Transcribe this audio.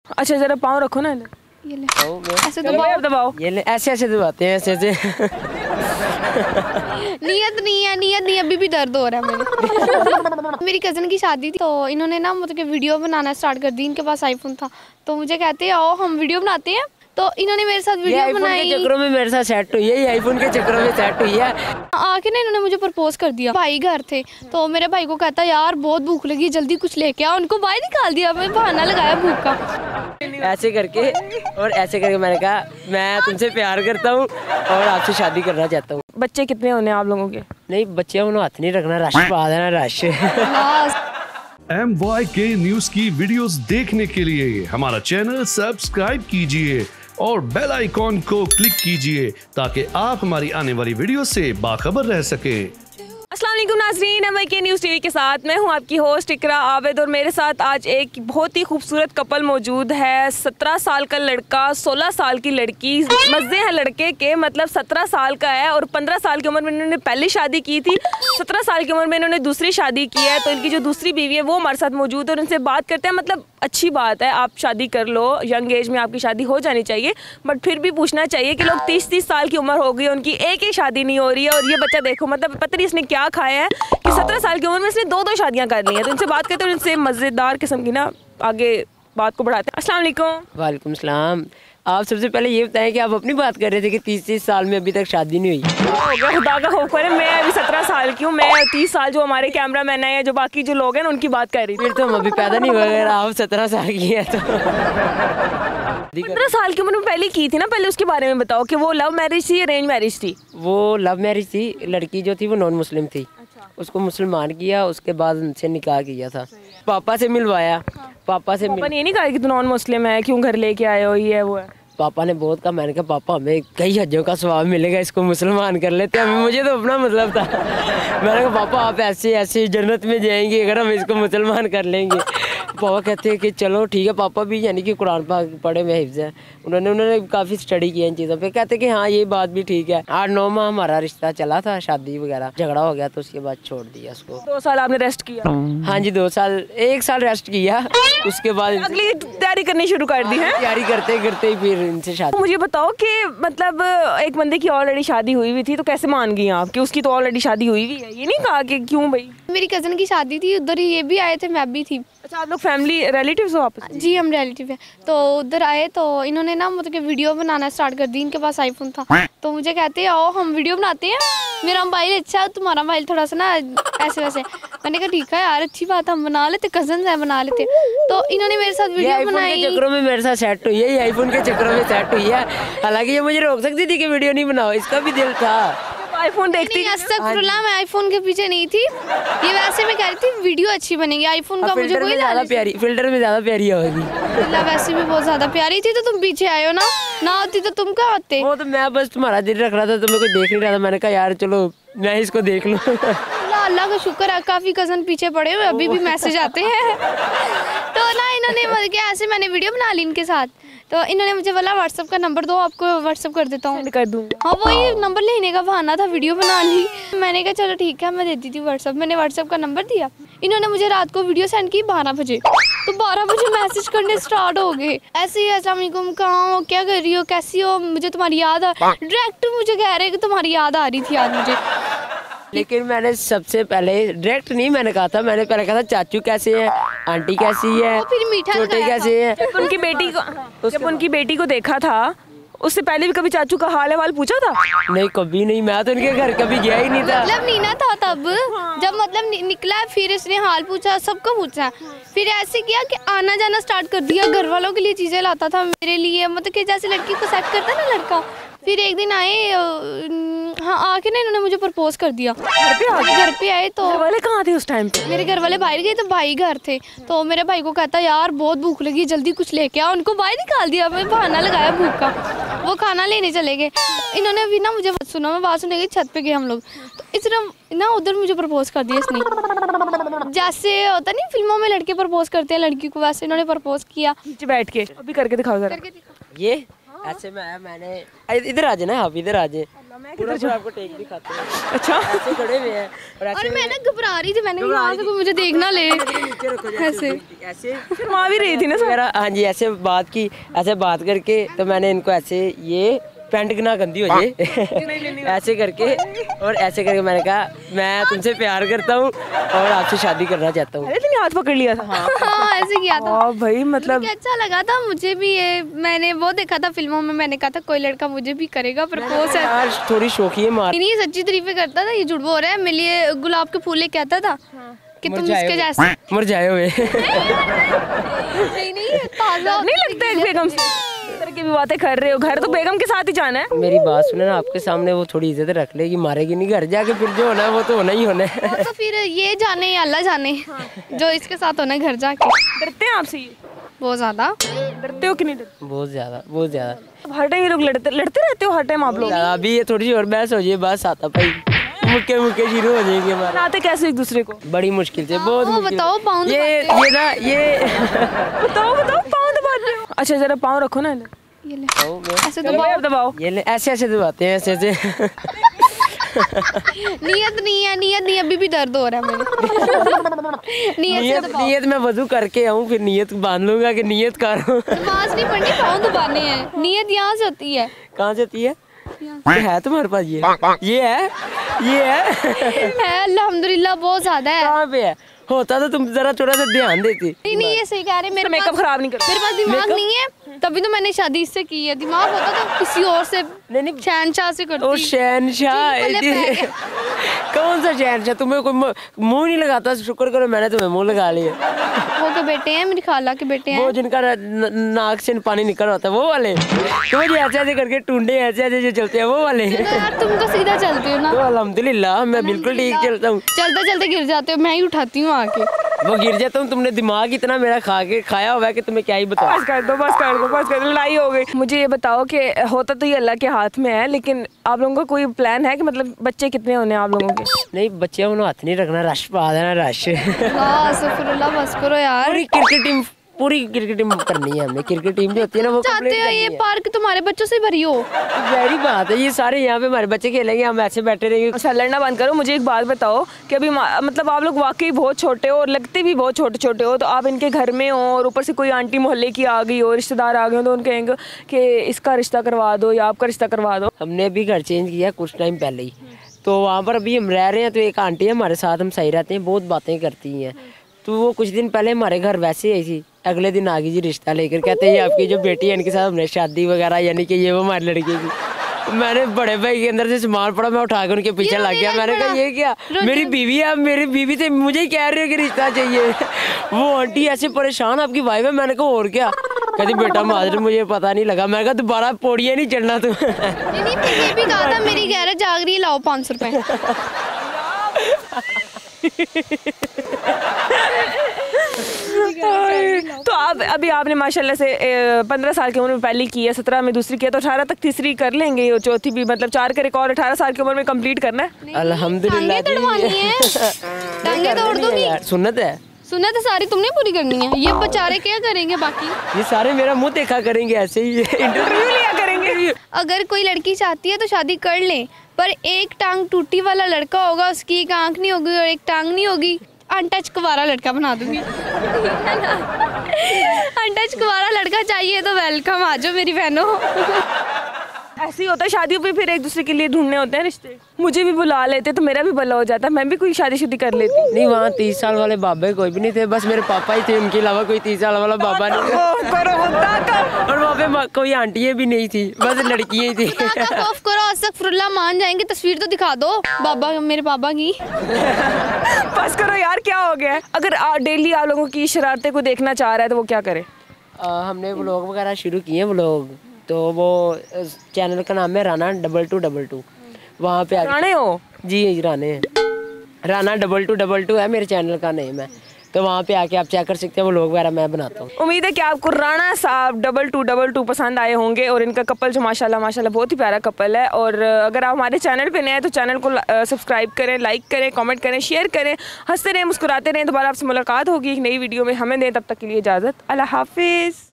अच्छा जरा पाँव रखो ना, ये ले ऐसे दबाओ, ये ले ऐसे ऐसे दबाते हैं, ऐसे ऐसे। नियत नहीं है, अभी भी दर्द हो रहा है मेरे। मेरी कज़न की शादी थी तो इन्होंने ना मतलब कि वीडियो बनाना स्टार्ट कर दी। इनके पास आईफोन था तो मुझे कहते हैं आओ हम वीडियो बनाते हैं। तो इन्होंने मेरे साथ वीडियो बनाई। चक्करों में मेरे साथ सेट हुई है, आईफोन के चक्करों में सेट हुई है। आके ना इन्होंने मुझे प्रपोज कर दिया। भाई घर थे तो मेरे भाई को कहता यार बहुत भूख लगी, जल्दी कुछ लेके आओ। उनको बाहर निकाल दिया, मैं बहाना लगाया भूख का। ऐसे करके और ऐसे करके मैंने कहा मैं तुमसे प्यार करता हूँ और आपसे शादी करना चाहता हूँ। बच्चे कितने होने आप लोगों के? नहीं बच्चे उन्हें हाथ नहीं रखना, रश पा देना, रश। MYK न्यूज की वीडियोस देखने के लिए हमारा चैनल सब्सक्राइब कीजिए और बेल आइकॉन को क्लिक कीजिए ताकि आप हमारी आने वाली वीडियो से बाखबर रह सकें। अस्सलाम वालेकुम नाज़रीन, MYK न्यूज़ टीवी के साथ मैं हूं आपकी होस्ट इकरा आबिद और मेरे साथ आज एक बहुत ही खूबसूरत कपल मौजूद है। 17 साल का लड़का, 16 साल की लड़की। मज़े हैं लड़के के, मतलब 17 साल का है और 15 साल की उम्र में इन्होंने पहली शादी की थी, 17 साल की उम्र में इन्होंने दूसरी शादी की है। तो इनकी जो दूसरी बीवी है वो हमारे साथ मौजूद है और उनसे बात करते हैं। मतलब अच्छी बात है, आप शादी कर लो, यंग एज में आपकी शादी हो जानी चाहिए, बट फिर भी पूछना चाहिए कि लोग 30-30 साल की उम्र हो गई, उनकी एक ही शादी नहीं हो रही है। और ये बच्चा देखो, मतलब पता नहीं इसने क्या खाया है कि 17 साल की उम्र में इसने 2-2 शादियां कर ली हैं। तो इनसे बात करते हैं, इनसे मज़ेदार किस्म की ना आगे बात को बढ़ाते हैं। अस्सलाम वालेकुम। वालेकुम सलाम। आप सबसे पहले ये बताएं कि आप अपनी बात कर रहे थे कि 30 साल में अभी तक शादी नहीं हुई। खुदा का खौफ करे, मैं अभी 17 साल की हूँ, मैं 30 साल जो हमारे कैमरा मैन है, जो बाकी जो लोग हैं उनकी बात कर रही थी। फिर तो हम अभी पैदा नहीं हुए अगर आप 17 साल की है तो। 15 साल की उम्र में पहले की थी ना, पहले उसके बारे में बताओ कि वो लव मैरिज थी, अरेंज मैरिज थी? वो लव मैरिज थी। लड़की जो थी वो नॉन मुस्लिम थी। उसको मुसलमान किया, उसके बाद उनसे निकाह किया था। पापा से मिलवाया। पापा ने ये नहीं कहा कि तू नॉन मुस्लिम है, क्यों घर लेके आए हो, ये है वो है? पापा ने बहुत कहा। मैंने कहा पापा हमें कई हज्जों का स्वाब मिलेगा, इसको मुसलमान कर लेते हैं। मुझे तो अपना मतलब था। मैंने कहा पापा आप ऐसे ऐसे जन्नत में जाएंगे अगर हम इसको मुसलमान कर लेंगे। पापा कहते हैं कि चलो ठीक है। पापा भी यानी कि कुरान पाक पढ़े में हिफ्ज़ है, उन्होंने काफ़ी स्टडी किया इन चीज़ों पे। कहते कि हाँ ये बात भी ठीक है। 8-9 माह हमारा रिश्ता चला था, शादी वगैरह, झगड़ा हो गया तो उसके बाद छोड़ दिया उसको। 2 साल आपने रेस्ट किया? हाँ जी 2 साल, 1 साल रेस्ट किया, उसके बाद अगली तैयारी करनी शुरू कर दी है। तैयारी करते करते ही फिर इनसे शादी। मुझे बताओ कि मतलब एक बंदे की ऑलरेडी शादी हुई हुई थी तो कैसे मान गई आप कि उसकी तो ऑलरेडी शादी हुई हुई है? ये नहीं कहा कि क्यों भाई? मेरी कज़न की शादी थी, उधर ये भी आए थे, मैं भी थी। अच्छा आप लोग फैमिली रिलेटिव्स हो आपस में? जी हम रिलेटिव हैं। तो उधर आए तो इन्होंने ना मतलब कि वीडियो बनाना स्टार्ट कर दी। इनके पास आईफोन था तो मुझे कहते हैं आओ हम वीडियो बनाते हैं। मेरा मोबाइल अच्छा है, तुम्हारा मोबाइल थोड़ा सा ना ऐसे वैसे। मैंने कहा ठीक है यार, अच्छी बात, हम बना लेते, कज़न है बना लेते। तो इन्होंने मेरे साथ वीडियो बनाई। चक्करों में मेरे साथ सेट हुई है, आईफोन के चक्करों में सेट हुई है। हालांकि ये मुझे रोक सकती थी कि वीडियो नहीं बनाओ, इसका भी दिल था। आईफोन देखती अस्तगफुरुल्लाह, मैं आईफोन के पीछे नहीं थी। ये वैसे मैं कह रही थी वीडियो अच्छी बनेगी, आईफोन का मुझे कोई ज्यादा प्यारी, फिल्टर में ज्यादा प्यारी होगी। वैसे भी बहुत ज्यादा प्यारी थी तो तुम पीछे आए हो ना होती तो तुम कहाँ आते? वो तो मैं बस तुम्हारा दिल रख रहा था, तुम्हें कोई देख नहीं रहा था। मैंने कहा यार चलो मैं इसको देख लूँ। अल्लाह का शुक्र है, काफी कज़न पीछे पड़े हुए, अभी भी मैसेज आते हैं। तो ना इन्होंने मतलब कि ऐसे मैंने वीडियो बना ली इनके साथ। तो इन्होंने मुझे बोला व्हाट्सएप का नंबर दो, आपको व्हाट्सएप कर देता हूँ। कर दूँगा। हाँ वही नंबर लेने का बहाना था, वीडियो बना ली। मैंने कहा चलो ठीक है मैं देती थी व्हाट्सएप। मैंने व्हाट्सएप का नंबर दिया, इन्होंने मुझे रात को वीडियो सेंड की 12 बजे। तो 12 बजे मैसेज करने स्टार्ट हो गए ऐसे ही, अस्सलाम वालेकुम, कहाँ हो, क्या कर रही हो, कैसी हो, मुझे तुम्हारी याद आ। डायरेक्ट मुझे कह रहे कि तुम्हारी याद आ रही थी आज मुझे। लेकिन मैंने सबसे पहले डायरेक्ट नहीं मैंने कहा था, मैंने पहले कहा था चाचू कैसे हैं, आंटी कैसी है, फिर मीठा छोटे कैसे हैं। जब उनकी बेटी को देखा था उससे पहले भी कभी चाचू का हाल वाल पूछा था? नहीं कभी नहीं, मैं तो उनके घर कभी गया ही नहीं था। मतलब नीना था तब, जब मतलब निकला फिर इसने हाल पूछा, सबको पूछा। फिर ऐसे किया कि आना जाना स्टार्ट कर दिया, घर वालों के लिए चीजें लाता था मेरे लिए, मतलब कि जैसे लड़की को सेट करता ना लड़का। फिर एक दिन आए, हाँ आके ना इन्होंने मुझे प्रपोज कर दिया। घर पे आए तो घर वाले कहाँ थे उस टाइम पे? मेरे घर वाले बाहर गए तो भाई घर थे। तो मेरे भाई को कहता यार बहुत भूख लगी, जल्दी कुछ लेके आओ। उनको बाहर निकाल दिया, मैं बहाना लगाया भूख का। वो खाना लेने चले गए। इन्होंने भी ना मुझे सुना, मैं बात सुनने गई, छत पे गए हम लोग। तो इतना ना उधर मुझे प्रपोज कर दिया इसने। जैसे होता नहीं फिल्मों में लड़के प्रपोज करते हैं लड़की को, वैसे इन्होंने प्रपोज किया। नीचे बैठ के अभी करके दिखाओ जरा। करके दिखा। ये ऐसे में आया मैंने, इधर आ जाए ना आप, इधर आ जाए, पूरा पूरा आपको टेक दिखाते हैं। अच्छा ऐसे खड़े हुए हैं और और ऐसे मैं ना घबरा रही थी, मैंने कहा यहाँ से कोई मुझे देख ना ले। नीचे रखो ऐसे ऐसे शर्मा भी रही थी ना सर। हाँ जी, ऐसे बात की, ऐसे बात करके तो मैंने इनको ऐसे, ये पैंट ना गंदी हो जाए ऐसे करके, और ऐसे करके मैंने कहा मैं तुमसे प्यार करता हूँ और आपसे शादी करना चाहता हूँ। अरे तूने हाथ पकड़ लिया था। हाँ ऐसे किया था। वाह भाई मतलब मुझे अच्छा लगा था, मुझे भी ये मैंने वो देखा था फिल्मों में, मैंने कहा था कोई लड़का मुझे भी करेगा प्रपोज। यार थोड़ी शौकी है मार, नहीं सच्ची तारीफें करता था, ये झूठ बोल रहा है। मेरे लिए गुलाब के फूल लेके आता था कि तुम इसके जैसे मुरझाए हुए। नहीं ताजा नहीं लगता है बेगम से इस तरह की भी बातें कर रहे हो। घर तो बेगम के साथ ही जाना है। मेरी बात सुने ना, आपके सामने वो थोड़ी इज्जत रख लेगी, मारेगी नहीं, घर जाके फिर जो होना है वो तो होना ही होना है। और तो फिर ये जाने या अल्लाह जाने जो इसके साथ होना है घर जाके। डरते हैं आपसे ये? बहुत ज्यादा। डरते हो कि नहीं डरते? बहुत ज्यादा, बहुत ज्यादा। अब हर टाइम ये लोग लड़ते रहते हो हर टाइम आप लोग। अभी ये थोड़ी सी और बहस हो जाए, बस आता भाई, मुक्के शुरू हो जाएंगे हमारे। आते कैसे एक दूसरे को? बड़ी मुश्किल से, बहुत वो मुश्किल। बताओ पाँव ये ना ये बताओ पाँव दबाते हो? अच्छा जरा पाँव रखो ना। ये ले ओ, मैं- ऐसे चलो भाई, अब दबाओ। ये ले, ऐसे ऐसे दबाते हैं, ऐसे ऐसे। नियत नहीं है, अभी भी दर्द हो रहा है मेरे। नियत से दबाओ। नियत मैं वजू करके आऊँ, फिर नियत बांध लूंगा कि नियत कर रहा हूँ। नमाज नहीं पढ़नी, पाँव दबाने हैं। नियत यहाँ से होती है। कहाँ से आती है? ये है तुम्हारे पास? ये है अल्हम्दुलिल्लाह बहुत ज्यादा है। कहाँ पे है? होता तो तुम जरा थोड़ा सा ध्यान देती। नहीं ये सही कह रहे हैं, मेरे मेकअप पास खराब नहीं करते। मेरे पास दिमाग नहीं है, तभी तो मैंने शादी इससे की है। दिमाग होता तो किसी और से, नहीं। शहनशाह से ओ करती। शहनशाह, जी, पहले पहले। कौन सा शहनशाह? तुम्हें कोई मुंह नहीं लगाता, शुक्र करो मैंने तुम्हें मुंह लगा लिया। वो के बेटे हैं, मेरी खाला के बेटे वो हैं। जिनका नाक से पानी निकल रहा होता है, वो वाले? तुम्हें जो ऐसे ऐसे करके टूंडे ऐसे ऐसे जो चलते हैं, वो वाले? तो यार तुम तो सीधा चलते हो ना। तो अल्हम्दुलिल्लाह मैं बिल्कुल ठीक चलता हूँ। चलते चलते गिर जाते हो, मैं ही उठाती हूँ आके। वो गिर जाता हूँ, तुमने दिमाग इतना मेरा खाया हुआ है कि तुम्हें क्या ही बताओ। बस कर दो, लड़ाई हो गई। मुझे ये बताओ कि होता तो ये अल्लाह के हाथ में है, लेकिन आप लोगों का कोई प्लान है कि मतलब बच्चे कितने होने हैं आप लोगों के? नहीं, बच्चे उन्हें हाथ नहीं रखना, रश पा देना, रश। अल्लाह बस करो यार। पूरी क्रिकेट टीम करनी है हमें। क्रिकेट टीम जो होती है ना, वो चाहते हो ये पार्क तुम्हारे बच्चों से भरी हो? गहरी बात है, ये सारे यहाँ पे हमारे बच्चे खेलेंगे, हम ऐसे बैठे रहेंगे। अच्छा लड़ना बंद करो। मुझे एक बात बताओ कि अभी मतलब आप लोग वाकई बहुत छोटे हो और लगते भी बहुत छोटे छोटे हो, तो आप इनके घर में हो और ऊपर से कोई आंटी मोहल्ले की आ गई हो, रिश्तेदार आ गए हो, तो उन कहेंगे कि इसका रिश्ता करवा दो या आपका रिश्ता करवा दो। हमने अभी घर चेंज किया कुछ टाइम पहले ही, तो वहाँ पर अभी हम रह रहे हैं। तो एक आंटी है हमारे साथ, हम सही रहते हैं, बहुत बातें करती हैं। तो वो कुछ दिन पहले हमारे घर वैसे आई थी, अगले दिन आ गई जी रिश्ता लेकर, कहते हैं ये आपकी जो बेटी है इनके साथ हमने शादी वगैरह, यानी कि ये वो हमारी लड़की की। मैंने बड़े भाई के अंदर से सामान पड़ा, मैं उठा कर उनके पीछे लग गया। मैंने कहा ये क्या, मेरी बीवी है, मेरी बीवी से मुझे ही कह रही है कि रिश्ता चाहिए। वो आंटी ऐसे परेशान, आपकी वाइफ है? मैंने कहा और क्या? कहती बेटा माजर मुझे पता नहीं लगा। मैंने कहा दोबारा पौड़ियाँ नहीं चढ़ना तू। नहीं ये भी कहा था मेरी गैरत जाग रही है, लाओ 500 रुपए। तो आप अभी आपने माशाल्लाह से 15 साल की उम्र में पहली की है, 17 में दूसरी की है, तो 18 तक तीसरी कर लेंगे, और चौथी भी मतलब 4 का रिकॉर्ड 18 साल की उम्र में कंप्लीट करना है। अल्हम्दुलिल्लाह टांगे तोड़वानी है, टांगे तोड़ दूंगी। सुन्नत है, सुन्नत तो सारी तुमने पूरी करनी है, ये बेचारे क्या करेंगे बाकी? ये सारे मेरा मुंह देखा करेंगे, ऐसे ही इंटरव्यू लिया करेंगे। अगर कोई लड़की चाहती है तो शादी कर ले, पर एक टांग टूटी वाला लड़का होगा, उसकी एक आंख नहीं होगी और एक टांग नहीं होगी, अनटच कुंवारा लड़का बना दूंगी। अनटच कुंवारा लड़का चाहिए तो वेलकम, आ जाओ मेरी बहनों। ऐसे ही होता है शादियों पे, फिर एक दूसरे के लिए ढूंढने होते हैं रिश्ते। मुझे भी बुला लेते तो मेरा भी भला हो जाता, मैं भी कोई शादी कर लेती। नहीं, वहाँ 30 साल वाले बाबे कोई भी नहीं थे, बस मेरे पापा ही थे, उनके अलावा कोई 30 साल वाला बाबा नहीं था। और वहाँ पे कोई आंटियाँ भी नहीं थी, बस लड़कियाँ ही थी। खौफ करो, अस्तगफुरुल्लाह, मान जाएंगे। तस्वीर तो दिखा दो बाबा, मेरे बाबा की। बस करो यार, क्या हो गया है? अगर डेली आप लोगों की शरारतें को देखना चाह रहा है तो वो क्या करे? हमने व्लॉग वगैरह शुरू किए व्लॉग, तो वो चैनल का नाम है राना 2222। वहाँ पे राणे हो? जी राणे हैं, राना 2222 है मेरे चैनल का नेम है। तो वहाँ पे आके आप चेक कर सकते हैं, वो लोग वगैरह मैं बनाता हूँ। उम्मीद है कि आपको राणा साहब 2222 पसंद आए होंगे और इनका कपल जो माशाल्लाह बहुत ही प्यारा कपल है। और अगर आप हमारे चैनल पे नए हैं तो चैनल को सब्सक्राइब करें, लाइक करें, कमेंट करें, शेयर करें, हंसते रहें, मुस्कुराते रहें। दोबारा आपसे मुलाकात होगी एक नई वीडियो में। हमें दें तब तक के लिए इजाज़त। अल्लाह हाफिज़।